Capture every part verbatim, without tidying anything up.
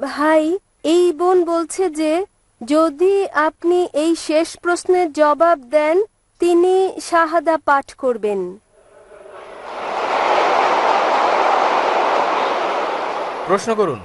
ভাই, এই বোন বলছে যে যদি আপনি এই শেষ প্রশ্নের জবাব দেন তিনি শাহাদা পাঠ করবেন। প্রশ্ন করুন।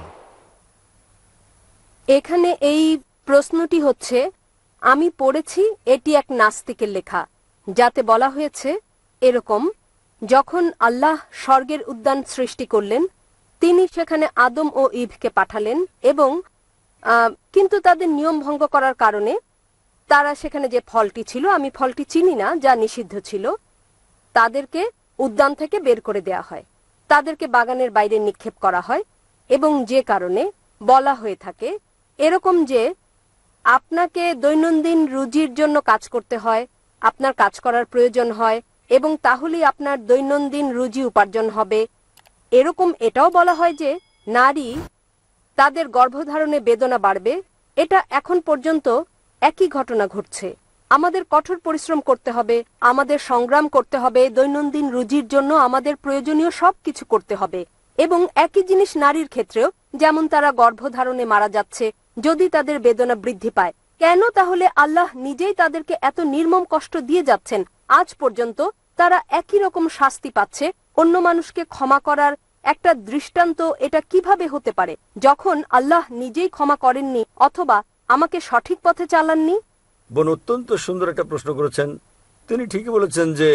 এখানে এই প্রশ্নটি হচ্ছে, আমি পড়েছি এটি এক নাস্তিকের লেখা, যাতে বলা হয়েছে এরকম, যখন আল্লাহ স্বর্গের উদ্যান সৃষ্টি করলেন তিনি সেখানে আদম ও ইভকে পাঠালেন এবং কিন্তু তাদের নিয়ম ভঙ্গ করার কারণে তারা সেখানে যে ফলটি ছিল, আমি ফলটি চিনি না, যা নিষিদ্ধ ছিল, তাদেরকে উদ্যান থেকে বের করে দেয়া হয়, তাদেরকে বাগানের বাইরে নিক্ষেপ করা হয় এবং যে কারণে বলা হয়ে থাকে এরকম যে আপনাকে দৈনন্দিন রুজির জন্য কাজ করতে হয়, আপনার কাজ করার প্রয়োজন হয় এবং তাহলেই আপনার দৈনন্দিন রুজি উপার্জন হবে। এরকম এটাও বলা হয় যে নারী তাদের গর্ভধারণে বেদনা বাড়বে। এটা এখন পর্যন্ত একই ঘটনা ঘটছে। আমাদের কঠোর পরিশ্রম করতে হবে, আমাদের সংগ্রাম করতে হবে, দৈনন্দিন রুজির জন্য আমাদের প্রয়োজনীয় সব কিছু করতে হবে। এবং একই জিনিস নারীর ক্ষেত্রেও, যেমন তারা গর্ভধারণে মারা যাচ্ছে, যদি তাদের বেদনা বৃদ্ধি পায়, কেন তাহলে আল্লাহ নিজেই তাদেরকে এত নির্মম কষ্ট দিয়ে যাচ্ছেন? আজ পর্যন্ত তারা একই রকম শাস্তি পাচ্ছে। অন্য মানুষকে ক্ষমা করার একটা দৃষ্টান্ত এটা কিভাবে হতে পারে যখন আল্লাহ নিজেই ক্ষমা করেননি অথবা আমাকে সঠিক পথে চালাননি? বোন অত্যন্ত সুন্দর একটা প্রশ্ন করেছেন। তিনি ঠিকই বলেছেন যে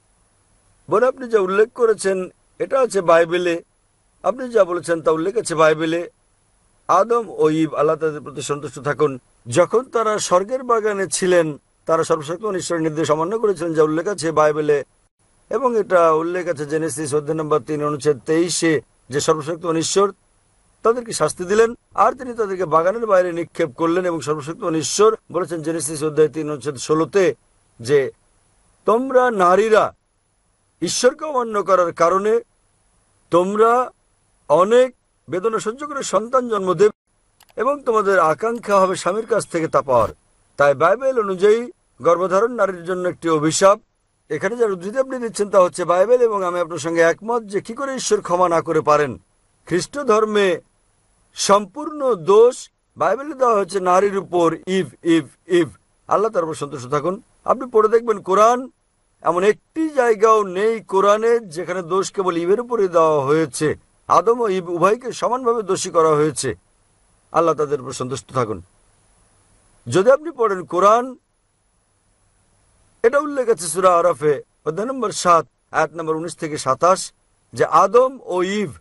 বোন আপনি যা উল্লেখ করেছেন এটা আছে বাইবেলে, আপনি যা বলেছেন তা উল্লেখ আছে বাইবেলে। আদম ও ঈভ আল্লাহ তাদের প্রতি সন্তুষ্ট থাকুন, যখন তারা স্বর্গের বাগানে ছিলেন তারা সর্বশক্তিমান ঈশ্বরের নির্দেশ অমান্য করেছিলেন, যা উল্লেখ আছে বাইবেলে। এবং এটা উল্লেখ আছে জেনেসিস অধ্যায় নম্বর তিন অনুচ্ছেদ তেইশে, যে সর্বশক্তিমান ঈশ্বর তাদেরকে শাস্তি দিলেন আর তিনি তাদেরকে বাগানের বাইরে নিক্ষেপ করলেন। এবং সর্বশক্তিমান ঈশ্বর বলেছেন জেনেসিস অধ্যায় তিন অনুচ্ছেদ ষোলোতে যে তোমরা নারীরা ঈশ্বরকে অমান্য করার কারণে তোমরা অনেক বেদনা সহ্য করে সন্তান জন্ম দেবে এবং তোমাদের আকাঙ্ক্ষা হবে স্বামীর কাছ থেকে তা পাওয়ার। তাই বাইবেল অনুযায়ী গর্ভধারণ নারীর জন্য একটি অভিশাপ। এখানে যার উদ্ধৃতি আপনি দিচ্ছেন তা হচ্ছে বাইবেল, এবং আমি আপনার সঙ্গে একমত যে কি করে ঈশ্বর ক্ষমা না করে পারেন। খ্রিস্ট ধর্মে সম্পূর্ণ দোষ বাইবেলে দেওয়া হচ্ছে নারীর উপর, ইভ ইভ ইভ আল্লাহ তার উপর সন্তুষ্ট থাকুন। আপনি পড়ে দেখবেন কোরআন এমন একটি জায়গাও নেই কোরআনে যেখানে দোষ কেবল ইভের উপরে দেওয়া হয়েছে। আদম ও ইভ উভয়কে সমানভাবে দোষী করা হয়েছে। আল্লাহ তাদের উপর সন্তুষ্ট থাকুন। যদি আপনি পড়েন কোরআন, এটা উল্লেখ আছে সূরা আরাফে অধ্যায় নম্বর সাত আয়াত নম্বর উনিশ থেকে সাতাশ, যে আদম ও ইভ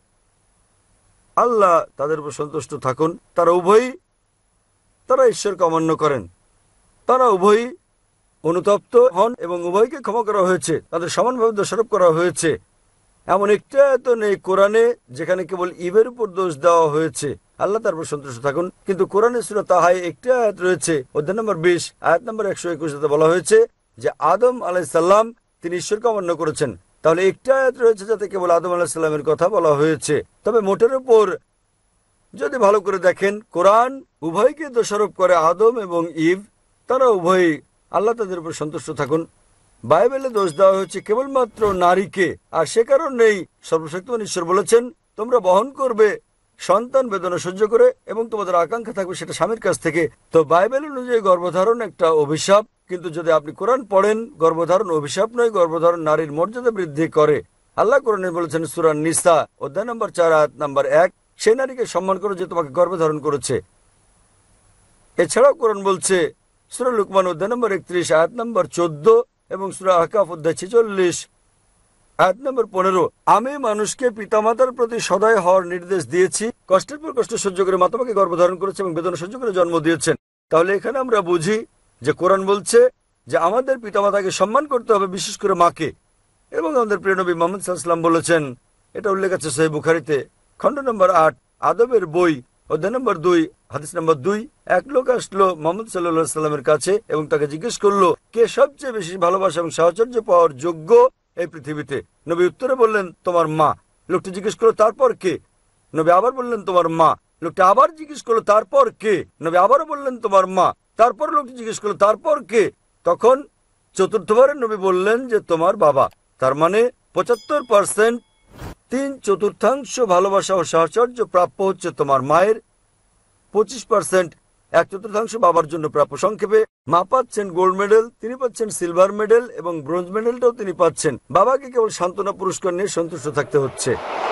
আল্লাহ তাদের উপর সন্তুষ্ট থাকুন, তারা উভয়ই তারা ঈশ্বরকে অমান্য করেন, তারা উভয়ই অনুতপ্ত হন এবং উভয়কে ক্ষমা করা হয়েছে, তাদের সমানভাবে দোষারোপ করা হয়েছে। এমন একটা এত নেই কোরআনে যেখানে কেবল ইভের উপর দোষ দেওয়া হয়েছে। আল্লাহ তার উপর সন্তুষ্ট থাকুন। কিন্তু কোরআনে সূরা তাহায় একটি আয়াত রয়েছে অধ্যায় নম্বর বিশ আয়াত নম্বর একশো একুশ বলা হয়েছে যে আদম আলাইসাল্লাম তিনি ঈশ্বরকে অমান্য করেছেন। তাহলে একটা আয়াত রয়েছে যাতে কেবল আদম আলাইসাল্লামের কথা বলা হয়েছে। তবে মোটের উপর যদি ভালো করে দেখেন কোরআন উভয়কে দোষারোপ করে, আদম এবং ইভ তারা উভয়ই আল্লাহ তাদের উপর সন্তুষ্ট থাকুন। বাইবেলে দোষ দেওয়া হয়েছে কেবলমাত্র নারীকে, আর সে কারণেই সর্বশক্তিমান ঈশ্বর বলেছেন তোমরা বহন করবে সন্তান বেদনা সহ্য করে এবং তোমাদের আকাঙ্ক্ষা থাকবে সেটা স্বামীর কাছ থেকে। তো বাইবেল অনুযায়ী গর্ভধারণ একটা অভিশাপ, কিন্তু যদি আপনি কোরআন পড়েন গর্ভধারণ অভিশাপ নয়, গর্ভধারণ নারীর মর্যাদা বৃদ্ধি করে। আল্লাহ কোরআনে বলেছেন সূরা নিসা অধ্যায় নম্বর চার আয়াত নম্বর এক, সেই নারীকে সম্মান করো যে তোমাকে গর্ভধারণ করেছে। এছাড়াও কোরআন বলছে সূরা লুকমান অধ্যায় নম্বর একত্রিশ আয়াত নম্বর চোদ্দ এবং সূরা আহকাফ অধ্যায় ছেচল্লিশ আয়াত নম্বর পনেরো, আমি মানুষকে পিতামাতার প্রতি সদয় হওয়ার নির্দেশ দিয়েছি, কষ্টের পর কষ্ট সহ্য করে মাতামাকে গর্ভধারণ করেছে এবং বেদনা সহ্য করে জন্ম দিয়েছেন। তাহলে এখানে আমরা বুঝি যে কোরআন বলছে যে আমাদের পিতামাতাকে সম্মান করতে হবে, বিশেষ করে মাকে। এবং আমাদের প্রিয় নবী মুহাম্মদ সাল্লাল্লাহু আলাইহি ওয়াসাল্লাম বলেছেন, এটা উল্লেখ আছে সহিহ বুখারীতে খণ্ড নম্বর আট আদবের বই অধ্যায় নম্বর দুই হাদিস নম্বর দুই, এক লোক আসলো মুহাম্মদ সাল্লাল্লাহু আলাইহি ওয়াসাল্লামের কাছে এবং তাকে জিজ্ঞেস করলো কে সবচেয়ে বেশি ভালোবাসা এবং সাহচর্য পাওয়ার যোগ্য এই পৃথিবীতে। নবী উত্তরে বললেন তোমার মা। লোকটি জিজ্ঞেস করলো তারপর কে? নবী আবার বললেন তোমার মা। লোকটি আবার জিজ্ঞেস করলো তারপর কে? নবী আবারও বললেন তোমার মা। তারপর লোকটি জিজ্ঞেস করলো তারপর কে? তখন চতুর্থবারের নবী বললেন যে তোমার বাবা। তার মানে পঁচাত্তর পার্সেন্ট তিন চতুর্থাংশ ভালোবাসা ও সাহচর্য প্রাপ্য হচ্ছে তোমার মায়ের, পঁচিশ পার্সেন্ট এক চতুর্থাংশ বাবার জন্য প্রাপ্য। সংক্ষেপে মা পাচ্ছেন গোল্ড মেডেল, তিনি পাচ্ছেন সিলভার মেডেল এবং ব্রোঞ্জ মেডেলটাও তিনি পাচ্ছেন। বাবাকে কেবল সান্ত্বনা পুরস্কার নিয়ে সন্তুষ্ট থাকতে হচ্ছে।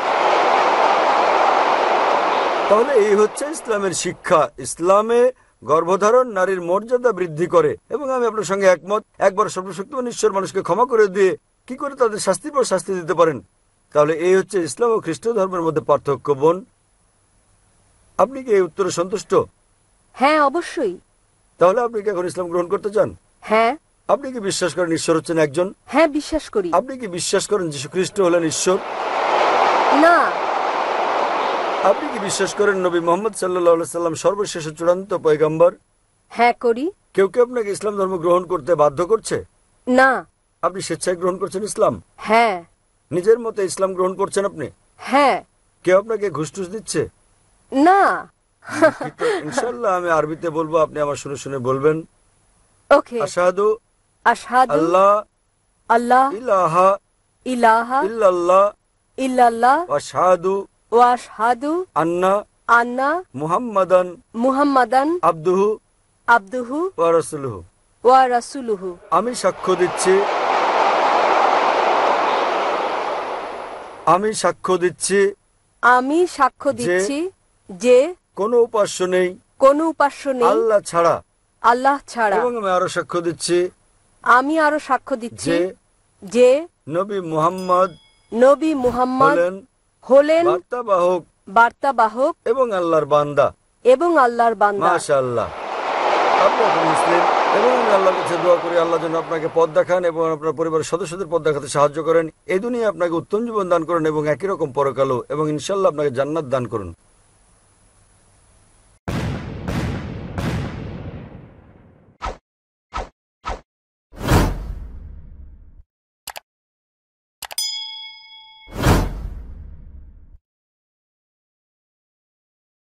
তাহলে এই হচ্ছে ইসলামের শিক্ষা। ইসলামে গর্ভধারণ নারীর মর্যাদা বৃদ্ধি করে এবং আমি আপনার সঙ্গে একমত। একবার সর্বশক্তিমান ঈশ্বর মানুষকে ক্ষমা করে দিয়ে কি করে তাদের শাস্তির পর শাস্তি দিতে পারেন? তাহলে এই হচ্ছে ইসলাম ও খ্রিস্ট ধর্মের মধ্যে পার্থক্য। বোন, আপনি কি এই উত্তরে সন্তুষ্ট? হ্যাঁ, অবশ্যই। তাহলে আপনি কি এখন ইসলাম গ্রহণ করতে চান? হ্যাঁ। আপনি কি বিশ্বাস করেন ঈশ্বর হচ্ছেন একজন? হ্যাঁ, বিশ্বাস করি। আপনি কি বিশ্বাস করেন যীশু খ্রিস্ট হলেন ঈশ্বর? না। আপনি কি বিশ্বাস করেন নবী মোহাম্মদ সাল্লাল্লাহু সাল্লাম সর্বশেষ ও চূড়ান্ত পয়গম্বর? হ্যাঁ, করি। কেউ কেউ আপনাকে ইসলাম ধর্ম গ্রহণ করতে বাধ্য করছে? না। আপনি স্বেচ্ছায় গ্রহণ করছেন ইসলাম? হ্যাঁ। নিজের মতে ইসলাম গ্রহণ করছেন আপনি? হ্যাঁ। কেউ আপনাকে ঘুষ টুস দিচ্ছে? না। দুঃখিত, ইনশাআল্লাহ আমি আরবিতে বলবো, আপনি আমার শুনে শুনে বলবেন। ওকে। আশহাদু আশহাদু আল্লাহ আল্লাহ ইলাহা ইলাহা ইল্লাল্লাহ ইল্লাল্লাহ ওয়া আশহাদু ওয়া আশহাদু আন্না আন্না মুহাম্মাদান মুহাম্মাদান আবদুহু আবদুহু ওয়া রাসূলুহু। ওয়া রাসূলুহু। আমি সাক্ষ্য দিচ্ছি আমি সাক্ষ্য দিচ্ছি আমি সাক্ষ্য যে দিচ্ছি যে কোনো উপাস্য নেই কোনো উপাস্য নেই আল্লাহ ছাড়া, আল্লাহ ছাড়া। এবং আমি আরো সাক্ষ্য দিচ্ছি আমি আরো সাক্ষ্য দিচ্ছি যে যে নবী মুহাম্মদ নবী মুহাম্মদ হলেন হলেন বার্তাবাহক বার্তাবাহক এবং আল্লাহর বান্দা। এবং আল্লাহর বান্দা। মাশাআল্লাহ, আপনি এখন মুসলিম এবং আমি আল্লাহর কাছে দোয়া করি আল্লাহ যেন আপনাকে পথ দেখান এবং আপনার পরিবারের সদস্যদের পথ দেখাতে সাহায্য করেন। এই দুনিয়ায় আপনাকে উত্তম জীবন দান করেন এবং একই রকম পরকালও, এবং ইনশাআল্লাহ আপনাকে জান্নাত দান করুন।